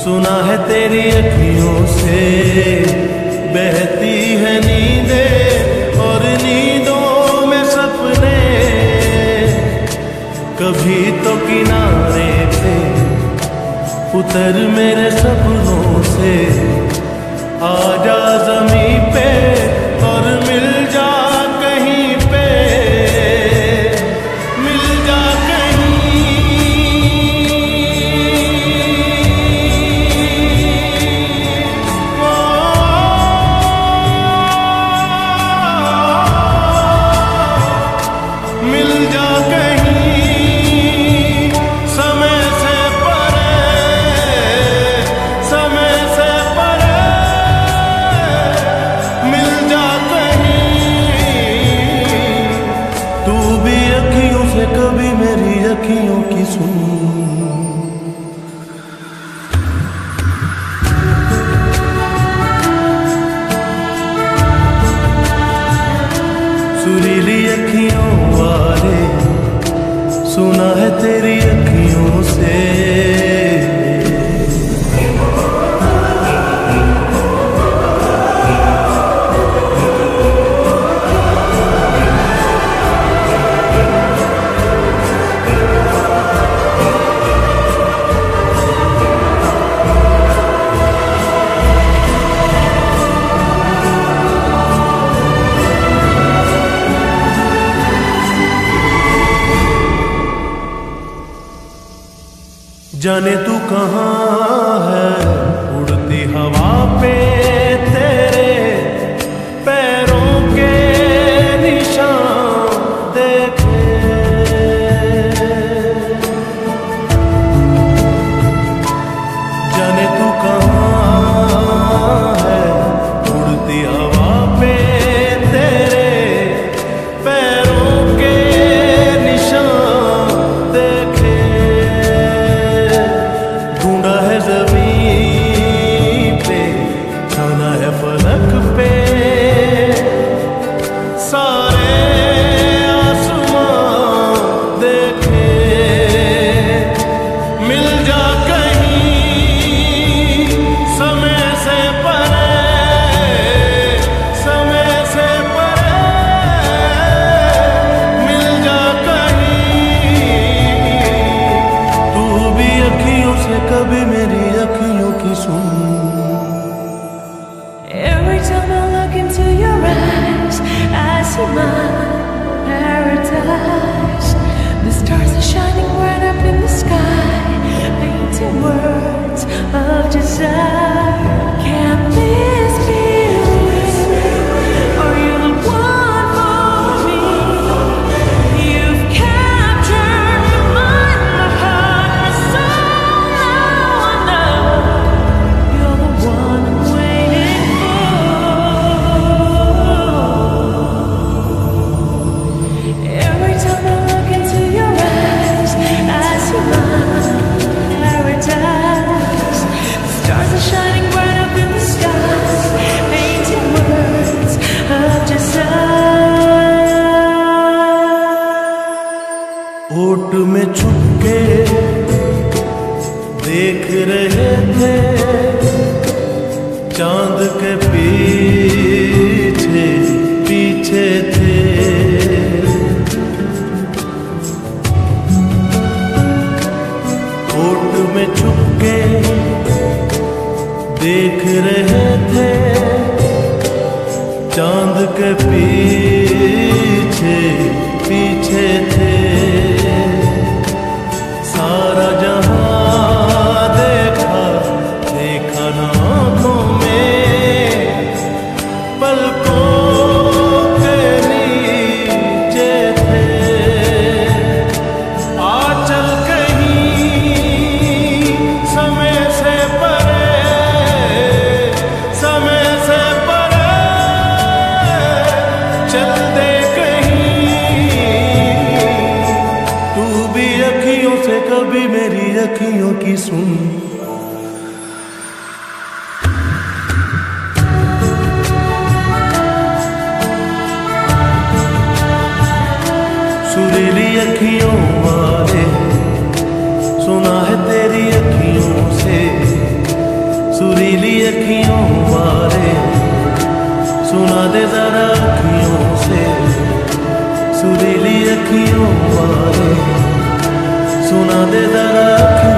सुना है तेरी अखियों से बहती है नींदें और नींदों में सपने। कभी तो किनारे पे उतर मेरे सपनों से, आजा ज़मीं पे और मिल जा कहीं पे, मिल जा कहीं। मिल जा कहीं समय से परे, समय से परे। मिल जा कहीं तू भी अखियों से कभी मेरी अखियों की सुन। सुरीली अखियों वाले सुना है तेरी अखियों से। जाने तू कहाँ है उड़ती हवा पे, तेरे पैरों के निशान देखे। जाने तू कहाँ है उड़ती हवा पे, तेरे पैरों के निशान देखे। ढूंढा है ज़मीन पे, छाना है फलक पे, सारे आसमां देखे। मिल जा कहीं समय से परे, समय से परे। मिल जा कहीं तू भी अखियों से कभी मेरी अखियों की सुन। Every time I look into your eyes, I see my paradise. The stars are shining right up in the sky, painting words of desire. Can this be real? Are you the one for me? You've captured my mind, my heart, my soul. Now I know you're the one I'm waiting for. Every time I look into your eyes, I see my paradise. The stars are shining bright up in the sky, painting words of desire. ओट में छुप के देख रहे थे, चांद के पीछे पीछे थे। ओट में छुप के देख रहे थे, चांद के पीछे पीछे थे। सारा जहां देखा, देखा ना आँखों में, पलकों के नीचे थे। आ चल कहीं समय से परे, समय से परे। चल दे कहीं तू भी अखियों से कभी मेरी अखियों की सुन। सुरीली अखियों वाले सुना है तेरी अखियों से सुरीली अखियों वाले, सुना दे जरा अखियों से, सुरीली अखियों वाले, सुना दे जरा अखियों